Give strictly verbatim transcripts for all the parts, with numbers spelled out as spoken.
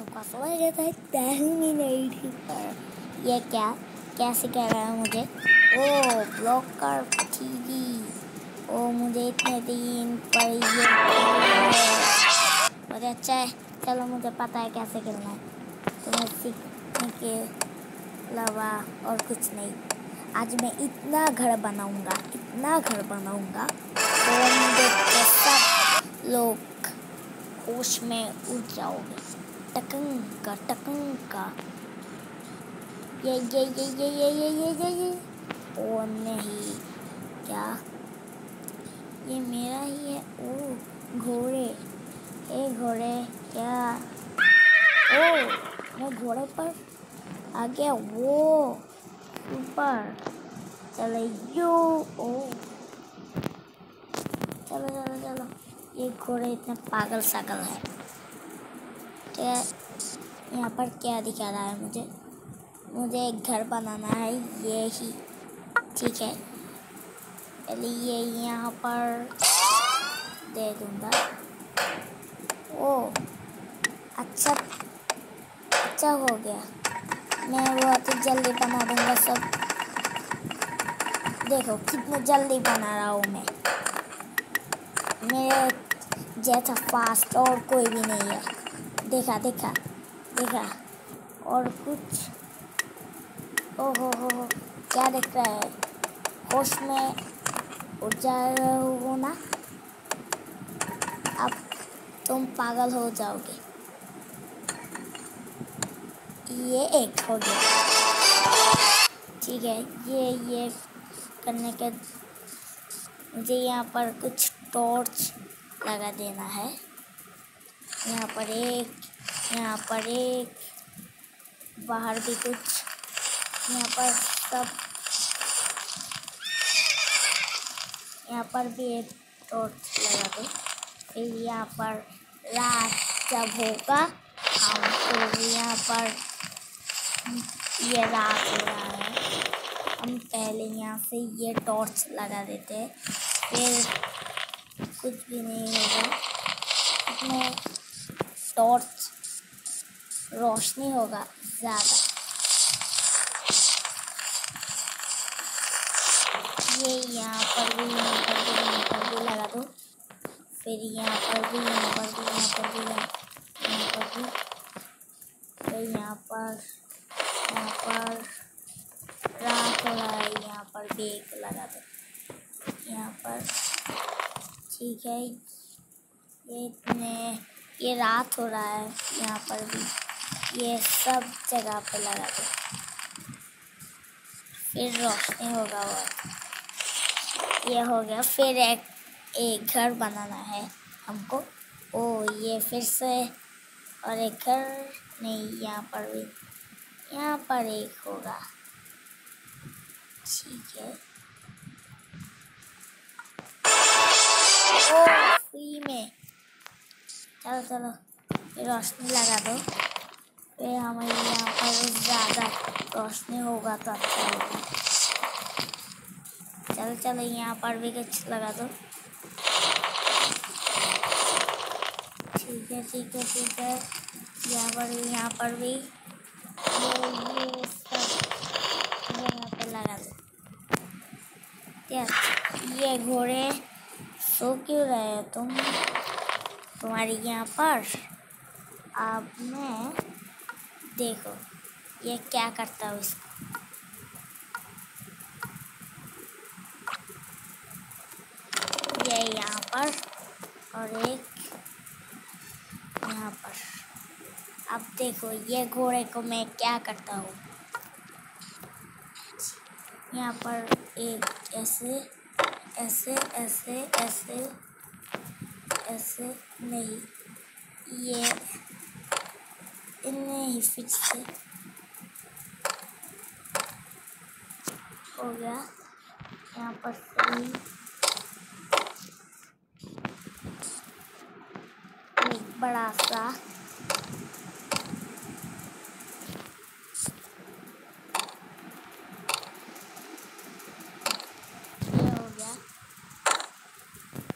आपका स्वागत है टर्मिनेटिव पर। ये क्या कैसे कह रहा है मुझे? ओ ब्लॉक कर टीवी। ओ मुझे इतने दिन पर ये और अच्छा है। चलो मुझे पता है कैसे खेलना है, तुम्हें सीखने के अलावा और कुछ नहीं। आज मैं इतना घर बनाऊंगा इतना घर बनाऊंगा तो मुझे सब लोग होश में उड़ जाओगे। टकंग का टकंग का ये ये ये ये ये ये ये ये ये ओ नहीं, क्या ये मेरा ही है? ओ घोड़े, ए घोड़े क्या? ओ मैं घोड़े पर आ गया। वो ऊपर चले यो। ओ चलो चलो चलो, ये घोड़े इतने पागल सागल है। क्या यहाँ पर क्या दिखा रहा है मुझे? मुझे एक घर बनाना है, ये ही ठीक है। पहले ये यहाँ पर दे दूँगा। ओ अच्छा अच्छा हो गया, मैं बहुत ही जल्दी बना दूँगा सब। देखो कितना जल्दी बना रहा हूँ मैं, मेरे जैसा फास्ट और कोई भी नहीं है। देखा देखा देखा और कुछ। ओ हो हो हो क्या दिख रहा है? होश में उड़ जा रहे हो ना? अब तुम पागल हो जाओगे। ये एक हो गया, ठीक है। ये ये करने के मुझे यहाँ पर कुछ टॉर्च लगा देना है। यहाँ पर एक, यहाँ पर एक, बाहर भी कुछ, यहाँ पर सब, यहाँ पर भी एक टॉर्च लगा दो। फिर यहाँ पर रात जब होगा हमको यहाँ पर ये रात हो रहा है, हम पहले यहाँ से ये टॉर्च लगा देते हैं। फिर कुछ भी नहीं होगा, इसमें टॉर्च रोशनी होगा ज़्यादा। ये यहाँ पर भी यहाँ पर भी यहाँ पर भी लगा दो। फिर यहाँ पर भी यहाँ पर भी यहाँ पर भी यहाँ पर भी, फिर यहाँ पर यहाँ पर रात हो रहा है, यहाँ पर भी एक लगा दो। यहाँ पर ठीक है, ये इतने ये रात हो रहा है, यहाँ पर भी ये सब जगह पे लगा दो। फिर रोशनी होगा वो ये हो गया। फिर एक एक घर बनाना है हमको। ओ ये फिर से और एक घर नहीं, यहाँ पर भी यहाँ पर एक होगा, ठीक है। ओ फ्री में, चलो चलो रोशनी लगा दो। फिर हमें यहाँ पर ज़्यादा रोशनी होगा तो अच्छा होगा। चलो चलो यहाँ पर भी कुछ लगा दो। ठीक है ठीक है ठीक है, यहाँ पर भी यहाँ पर भी ये ये सब यहाँ पे लगा दो। क्या ये घोड़े सो क्यों रहे हो तुम? तुम्हारी यहाँ पर अब मैं देखो ये क्या करता हूँ इसको। ये यहाँ पर और एक यहाँ पर। अब देखो ये घोड़े को मैं क्या करता हूँ। यहाँ पर एक ऐसे ऐसे ऐसे ऐसे ऐसे नहीं, ये इन्हें ही फिर से हो गया। यहाँ पर सही एक बड़ा सा ये हो गया।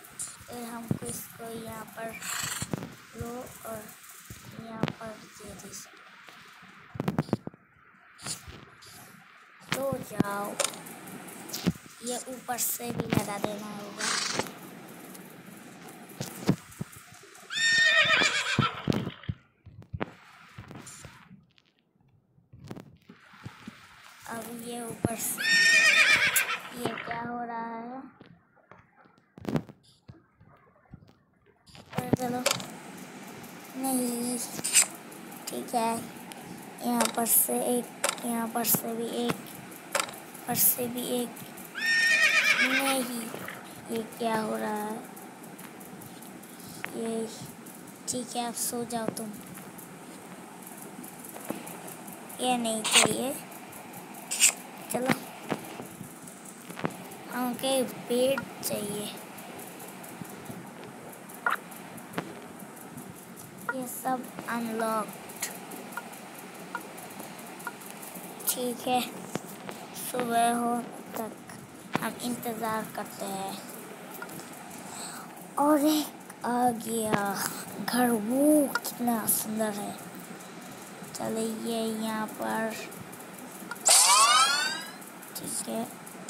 फिर हमको इसको यहाँ पर लो और यहाँ पर दे दे। वाओ, ये ऊपर से भी लगा देना होगा। अब ये ऊपर से, ये क्या हो रहा है? चलो नहीं, ठीक है। यहाँ पर से एक, यहाँ पर से भी एक, पर से भी एक। नहीं, ये क्या हो रहा है? ये ठीक है, अब सो जाओ तुम। ये नहीं चाहिए, चलो हमके बेड चाहिए। ये सब अनलॉक्ड, ठीक है। सुबह हो तक हम इंतज़ार करते हैं। और एक आ गया घर, वो कितना सुंदर है। चलिए यहाँ पर, ठीक है।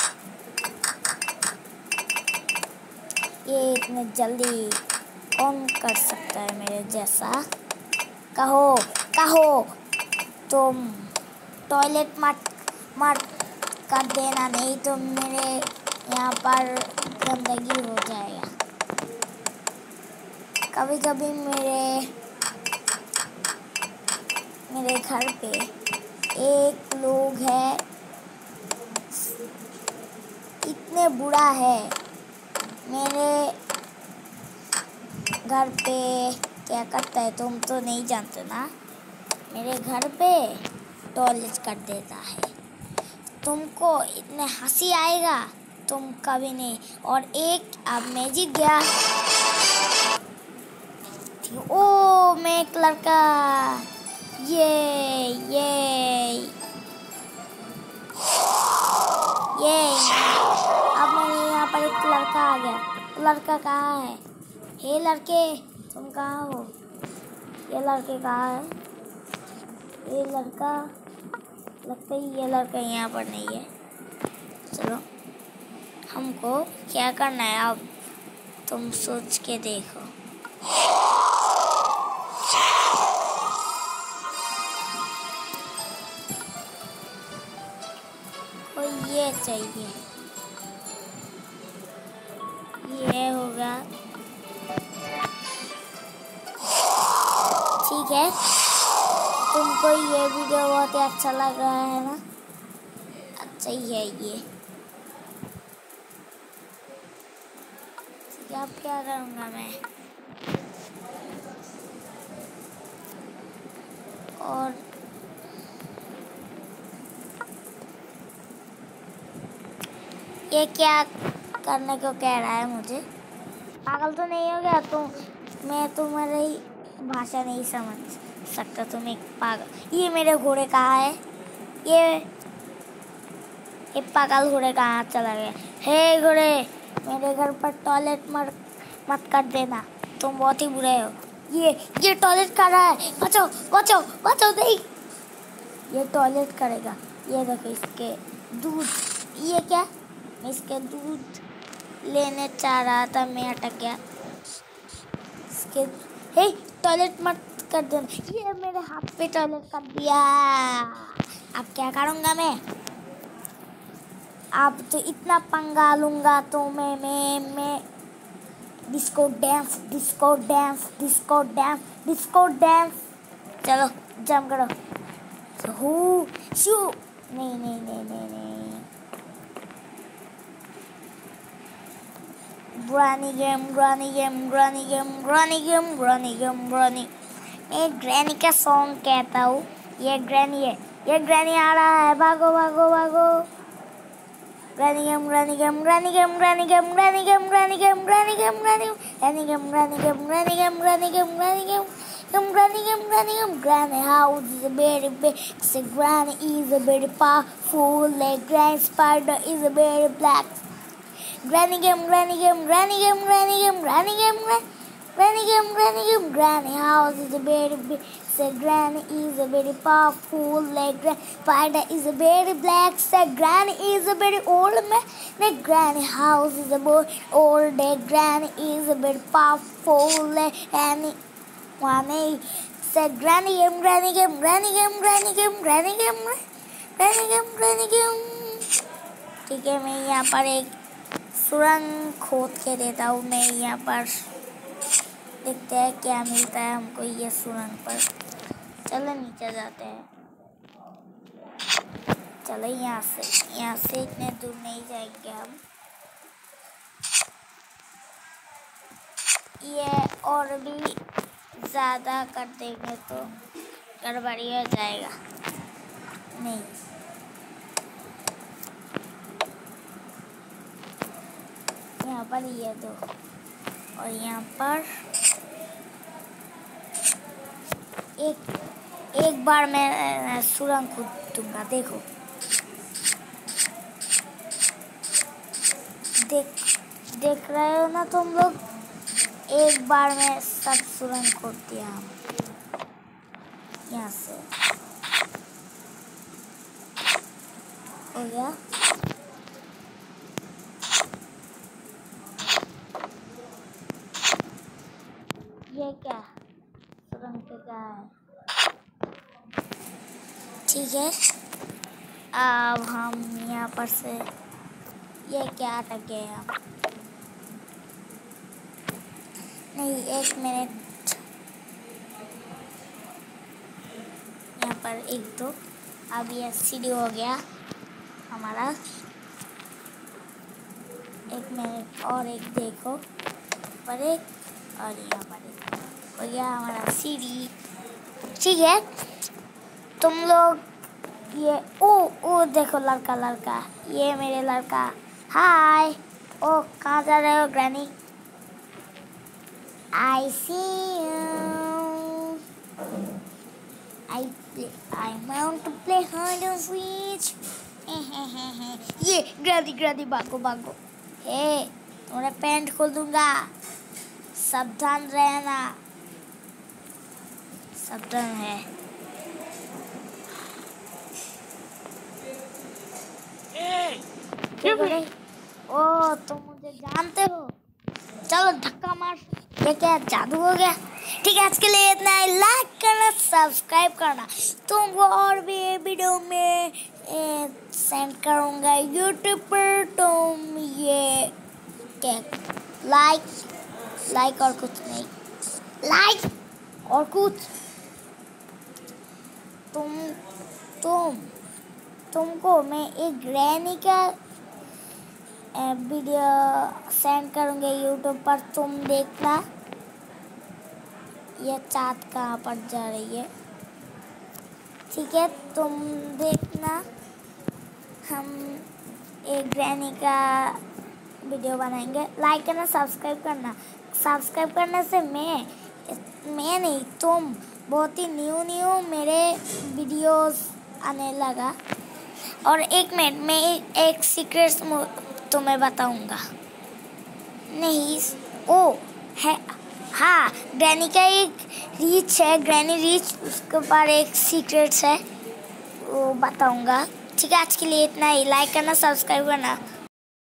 ये इतने जल्दी कौन कर सकता है मेरे जैसा? कहो कहो तुम टॉयलेट मत मत कर देना, नहीं तो मेरे यहाँ पर गंदगी हो जाएगा। कभी कभी मेरे मेरे घर पे एक लोग है, इतने बुरा है। मेरे घर पे क्या करता है तुम तो नहीं जानते ना। मेरे घर पे टॉयलेट कर देता है। तुमको इतने हंसी आएगा, तुम कभी नहीं। और एक अब मैं जीत गया। ओ मैं एक लड़का, ये ये ये अब मेरे यहाँ पर एक लड़का आ गया। लड़का कहाँ है? हे लड़के, तुम कहाँ हो? ये लड़के कहाँ है? ये लड़का, लगता है ये लड़का यहाँ पर नहीं है। चलो हमको क्या करना है अब, तुम सोच के देखो। को ये चाहिए, ये होगा, ठीक है। तुमको ये वीडियो बहुत ही अच्छा लग रहा है ना? अच्छा ही है ये। ठीक है, अब क्या करूँगा मैं? और ये क्या करने को कह रहा है मुझे? पागल तो नहीं हो गया तुम? मैं तुम्हारी भाषा नहीं समझ सकता, तुम एक पागल। ये मेरे घोड़े कहाँ है? ये ये पागल घोड़े कहाँ चला गया? हे घोड़े, मेरे घर पर टॉयलेट मत मत कर देना, तुम बहुत ही बुरे हो। ये ये टॉयलेट कर रहा है, बचाओ बचाओ बचाओ, नहीं ये टॉयलेट करेगा। ये देखो इसके दूध, ये क्या? मैं इसके दूध लेने चाह रहा था, मैं अटक गया। इसके हे टॉयलेट मत कर देना, ये मेरे हाथ पे टॉयलेट कर दिया। अब क्या करूँगा मैं? अब तो इतना पंगा लूँगा तो मैं मैं मैं disco dance disco dance disco dance disco dance. चलो जंप करो। हू शू, नहीं नहीं नहीं नहीं नहीं granny game granny game granny game granny game granny game granny. मैं ग्रैनी का सॉन्ग कहता हूँ। ये ग्रैनी है, ये ग्रैनी आ रहा है, भागो भागो भागो। Granny game granny game granny game granny game granny game granny game granny game granny granny game granny game granny game granny game granny game game granny game granny game granny house is a very big, so granny is a very powerful, like granny spider is a very black. Granny game granny game granny game granny game granny game Granny game, granny game, granny house is a very big. Say granny is a very powerful. Like spider is a very black. Say granny is a very old man. Like granny house is a very old. Like granny is a very powerful. Like granny, granny. Say granny game, granny game, granny game, granny game, granny game, granny game, granny game. ठीक है, मैं यहाँ पर एक सुरंग खोद के देता हूँ। मैं यहाँ पर देखते हैं क्या मिलता है हमको ये सुरंग पर। चलो नीचे जाते हैं। चलो यहाँ से यहाँ से इतने दूर नहीं जाएंगे हम। ये और भी ज़्यादा कर देंगे तो गड़बड़ी हो जाएगा। नहीं, यहाँ पर ये दो और यहाँ पर एक एक बार मैं सुरंग खोद दूंगा। देखो, देख देख रहे हो ना तुम लोग, एक बार में सब सुरंग खोद दिया हम। यहाँ से हो गया। ये क्या सुरंग पे क्या है? ठीक है, अब हम यहाँ पर से ये क्या अटक गए हम? नहीं, एक मिनट, यहाँ पर एक दो। अब ये सीढ़ी हो गया हमारा। एक मिनट और, एक देखो पर एक और यहाँ पर एक हो गया हमारा सीढ़ी। ठीक है, तुम लोग ये ओ ओ देखो, लड़का लड़का, ये मेरे लड़का। हाय, ओ कहाँ जा रहे हो granny? I see you, I play I want to play hide and seek. ये ग्रैनी ग्रैनी भागो भागो। हे, तुम्हारा पैंट खोल दूंगा, सावधान रहना। सावधान है। क्या बोले? ओ, तुम मुझे जानते हो? चलो धक्का मार। ये क्या जादू हो गया? ठीक है, आज के लिए इतना ही। लाइक करना, सब्सक्राइब करना। तुमको और भी वीडियो में सेंड करूँगा यूट्यूब पर। तुम ये क्या लाइक लाइक और कुछ नहीं, लाइक और कुछ तुम तुम तुमको मैं एक ग्रैनी का वीडियो सेंड करूँगी यूट्यूब पर। तुम देखना ये चाँद कहाँ पर जा रही है। ठीक है, तुम देखना। हम एक ग्रैनी का वीडियो बनाएंगे। लाइक करना, सब्सक्राइब करना। सब्सक्राइब करने से मैं मैं नहीं तुम बहुत ही न्यू न्यू मेरे वीडियोस आने लगा। और एक मिनट में एक, एक सीक्रेट तुम्हें बताऊंगा। नहीं, ओ है, हाँ, ग्रैनी का एक रीच है, ग्रैनी रीच, उसके ऊपर एक सीक्रेट्स है, वो बताऊंगा। ठीक है, आज के लिए इतना ही। लाइक करना, सब्सक्राइब करना।